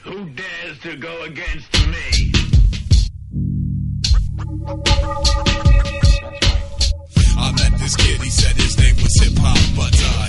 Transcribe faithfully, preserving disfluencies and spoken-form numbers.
Who dares to go against me? I met this kid, he said his name was Hip Hop, but uh